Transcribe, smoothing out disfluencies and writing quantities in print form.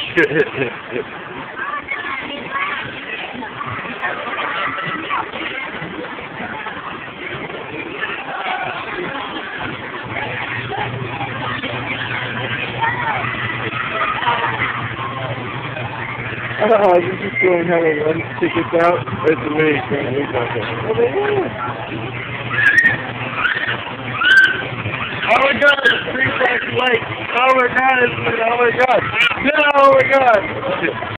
Oh, this is going how to run tickets out. It's amazing. Oh my god, it's 3 blocks late. Oh my god, oh my god. No, oh my god.